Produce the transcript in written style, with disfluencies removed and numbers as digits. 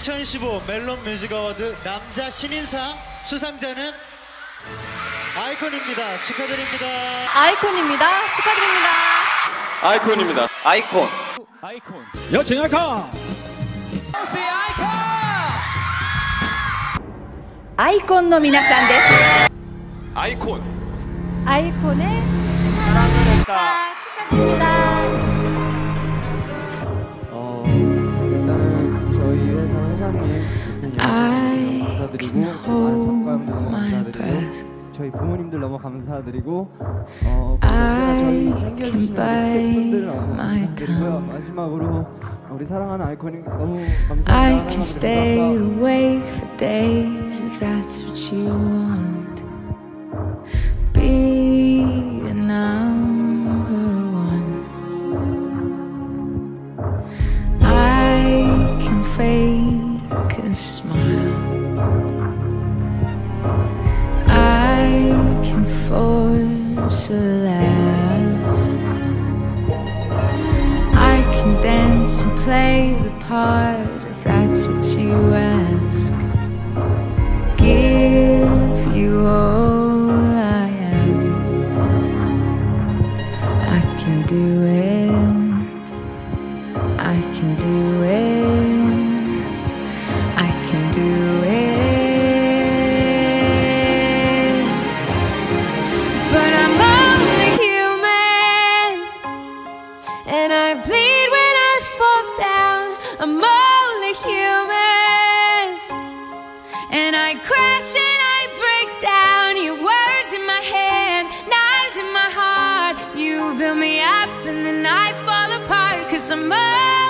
2015 멜론 뮤직 어워드 남자 신인상 수상자는 아이콘입니다. 축하드립니다. 아이콘입니다. 축하드립니다. 아이콘입니다. 아이콘. 아이콘. 여친 아이콘. 아이콘の皆さんです。 아이콘. 아이콘의 사랑을 했다. 축하드립니다. 일단은 저희 회사 회장님 감사드리고 작가분들 너무 감사드리고 저희 부모님들 너무 감사드리고 언제나 저희 챙겨주시는 스태프분들 너무 감사드리고요. 마지막으로 우리 사랑하는 아이콘이 너무 감사합니다. I can stay awake for days if that's what you want. Be a number one. I can fake a smile. I can force a laugh. I can dance and play the part if that's what you ask. Give you all I am. I can do it. I can do it. I can do it. But I'm only human, and I bleed when I fall down. I'm only human, and I crash and I break down. Your words in my head, knives in my heart. You build me up and then I fall apart, 'cause I'm